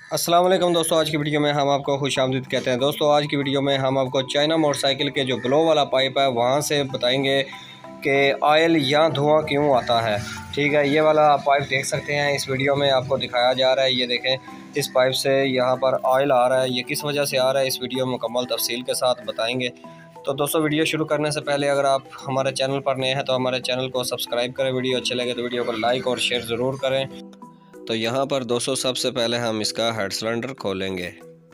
अस्सलाम वालेकुम दोस्तों, आज की वीडियो में हम आपको खुशामदीद कहते हैं। दोस्तों आज की वीडियो में हम आपको चाइना मोटरसाइकिल के जो ब्लो वाला पाइप है वहाँ से बताएंगे कि ऑयल या धुआं क्यों आता है। ठीक है, ये वाला आप पाइप देख सकते हैं, इस वीडियो में आपको दिखाया जा रहा है। ये देखें, इस पाइप से यहाँ पर ऑयल आ रहा है। ये किस वजह से आ रहा है इस वीडियो में मुकम्मल तफसील के साथ बताएँगे। तो दोस्तों वीडियो शुरू करने से पहले अगर आप हमारे चैनल पर नए हैं तो हमारे चैनल को सब्सक्राइब करें। वीडियो अच्छे लगे तो वीडियो को लाइक और शेयर ज़रूर करें। तो यहाँ पर दोस्तों सबसे पहले हम इसका हेड सिलेंडर खोलेंगे।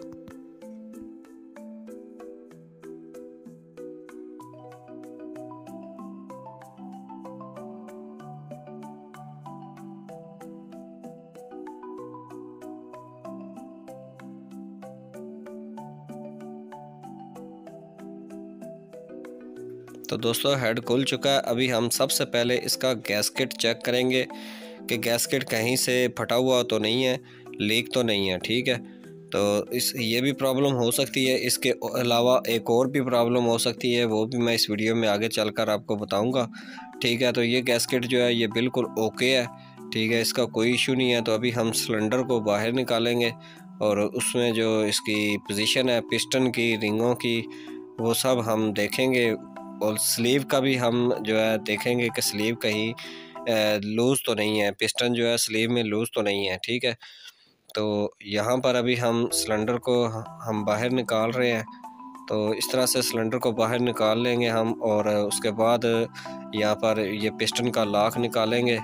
तो दोस्तों हेड खुल चुका है। अभी हम सबसे पहले इसका गैस्केट चेक करेंगे कि गैस्केट कहीं से फटा हुआ तो नहीं है, लीक तो नहीं है। ठीक है, तो ये भी प्रॉब्लम हो सकती है। इसके अलावा एक और भी प्रॉब्लम हो सकती है, वो भी मैं इस वीडियो में आगे चलकर आपको बताऊंगा। ठीक है, तो ये गैस्केट जो है ये बिल्कुल ओके है। ठीक है, इसका कोई इशू नहीं है। तो अभी हम सिलेंडर को बाहर निकालेंगे और उसमें जो इसकी पोजीशन है पिस्टन की, रिंगों की, वो सब हम देखेंगे। और स्लीव का भी हम जो है देखेंगे कि स्लीव कहीं लूज़ तो नहीं है, पिस्टन जो है स्लीव में लूज़ तो नहीं है। ठीक है, तो यहाँ पर अभी हम सिलेंडर को हम बाहर निकाल रहे हैं। तो इस तरह से सिलेंडर को बाहर निकाल लेंगे हम, और उसके बाद यहाँ पर ये पिस्टन का लॉक निकालेंगे।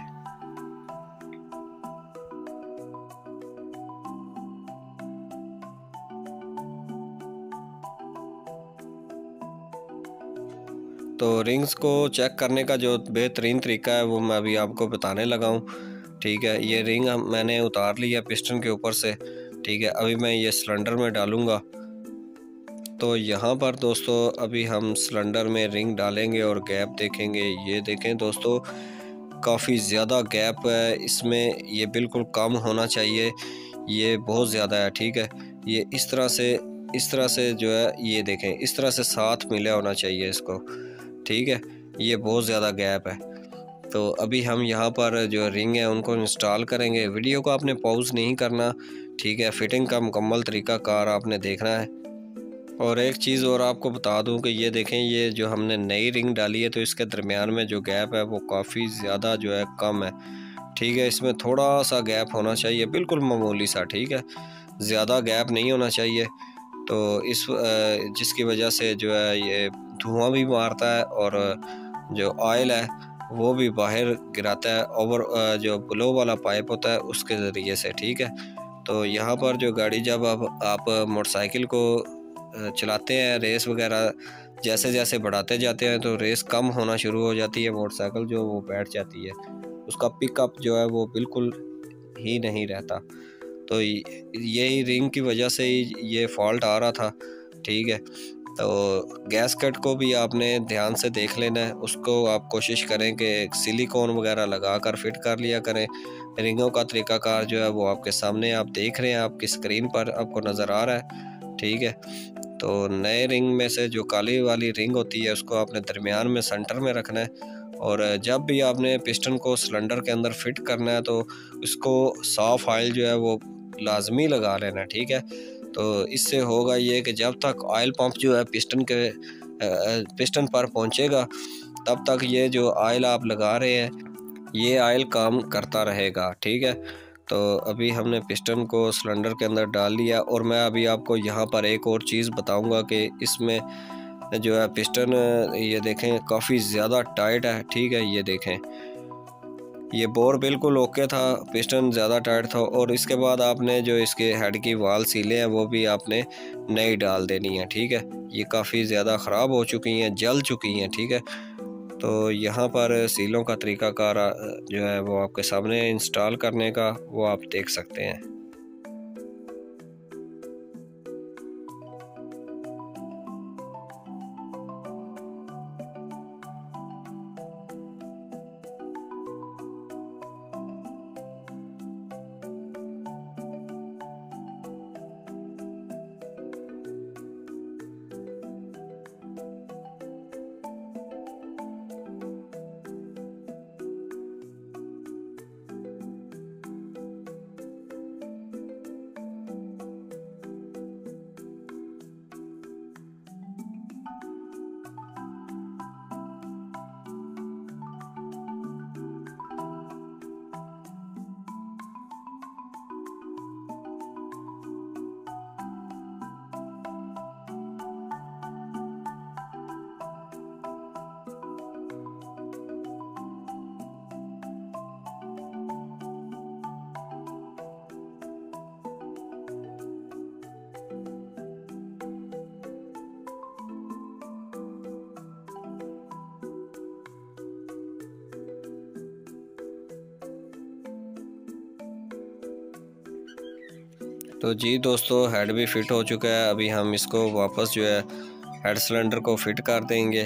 तो रिंग्स को चेक करने का जो बेहतरीन तरीका है वो मैं अभी आपको बताने लगा हूँ। ठीक है, ये रिंग मैंने उतार लिया पिस्टन के ऊपर से। ठीक है, अभी मैं ये सिलेंडर में डालूँगा। तो यहाँ पर दोस्तों अभी हम सिलेंडर में रिंग डालेंगे और गैप देखेंगे। ये देखें दोस्तों, काफ़ी ज़्यादा गैप है इसमें, ये बिल्कुल कम होना चाहिए, ये बहुत ज़्यादा है। ठीक है, ये इस तरह से जो है ये देखें, इस तरह से साथ मिला होना चाहिए इसको। ठीक है, ये बहुत ज़्यादा गैप है। तो अभी हम यहाँ पर जो रिंग है उनको इंस्टॉल करेंगे। वीडियो को आपने पॉज नहीं करना। ठीक है, फिटिंग का मुकम्मल तरीक़ाकार आपने देखना है। और एक चीज़ और आपको बता दूं कि ये देखें, ये जो हमने नई रिंग डाली है तो इसके दरमियान में जो गैप है वो काफ़ी ज़्यादा जो है कम है। ठीक है, इसमें थोड़ा सा गैप होना चाहिए, बिल्कुल मामूली सा। ठीक है, ज़्यादा गैप नहीं होना चाहिए। तो जिसकी वजह से जो है ये धुआं भी मारता है और जो ऑयल है वो भी बाहर गिराता है, ओवर जो ब्लो वाला पाइप होता है उसके ज़रिए से। ठीक है, तो यहाँ पर जो गाड़ी जब आप मोटरसाइकिल को चलाते हैं, रेस वगैरह जैसे जैसे बढ़ाते जाते हैं तो रेस कम होना शुरू हो जाती है, मोटरसाइकिल जो वो बैठ जाती है, उसका पिकअप जो है वो बिल्कुल ही नहीं रहता। तो यही रिंग की वजह से ही ये फॉल्ट आ रहा था। ठीक है, तो गैस कट को भी आपने ध्यान से देख लेना है, उसको आप कोशिश करें कि सिलिकॉन वगैरह लगा कर फिट कर लिया करें। रिंगों का तरीकाकार जो है वो आपके सामने आप देख रहे हैं, आपकी स्क्रीन पर आपको नज़र आ रहा है। ठीक है, तो नए रिंग में से जो काली वाली रिंग होती है उसको आपने दरमियान में सेंटर में रखना है। और जब भी आपने पिस्टन को सिलेंडर के अंदर फिट करना है तो उसको साफ ऑयल जो है वो लाजमी लगा लेना। ठीक है, तो इससे होगा ये कि जब तक ऑयल पंप जो है पिस्टन पर पहुंचेगा तब तक ये जो ऑयल आप लगा रहे हैं ये ऑयल काम करता रहेगा। ठीक है, तो अभी हमने पिस्टन को सिलेंडर के अंदर डाल लिया, और मैं अभी आपको यहाँ पर एक और चीज़ बताऊँगा कि इसमें जो है पिस्टन ये देखें काफ़ी ज़्यादा टाइट है। ठीक है, ये देखें, ये बोर बिल्कुल ओके था, पिस्टन ज़्यादा टाइट था। और इसके बाद आपने जो इसके हेड की वाल सीलें हैं वो भी आपने नई डाल देनी है। ठीक है, ये काफ़ी ज़्यादा ख़राब हो चुकी हैं, जल चुकी हैं। ठीक है, तो यहाँ पर सीलों का तरीकाकार जो है वो आपके सामने इंस्टॉल करने का वो आप देख सकते हैं। तो जी दोस्तों, हेड भी फिट हो चुका है। अभी हम इसको वापस जो है हेड सिलेंडर को फिट कर देंगे।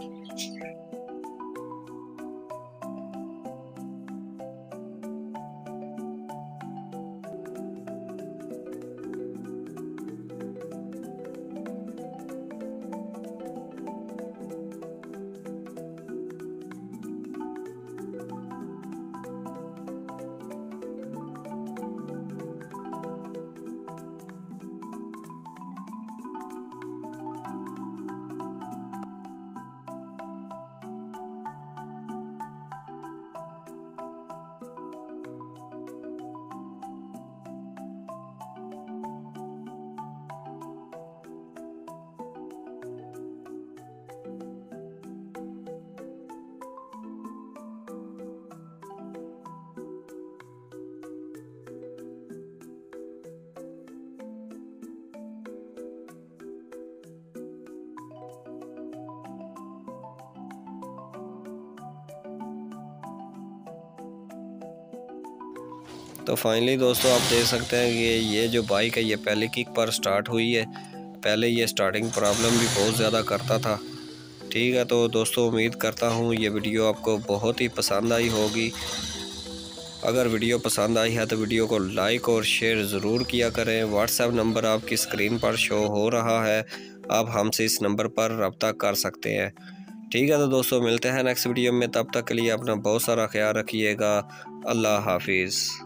तो फाइनली दोस्तों, आप देख सकते हैं कि ये जो बाइक है ये पहले किक पर स्टार्ट हुई है। पहले ये स्टार्टिंग प्रॉब्लम भी बहुत ज़्यादा करता था। ठीक है, तो दोस्तों उम्मीद करता हूँ ये वीडियो आपको बहुत ही पसंद आई होगी। अगर वीडियो पसंद आई है तो वीडियो को लाइक और शेयर ज़रूर किया करें। व्हाट्सएप नंबर आपकी स्क्रीन पर शो हो रहा है, आप हमसे इस नंबर पर रब्ता कर सकते हैं। ठीक है, तो दोस्तों मिलते हैं नेक्स्ट वीडियो में। तब तक के लिए अपना बहुत सारा ख्याल रखिएगा। अल्लाह हाफिज़।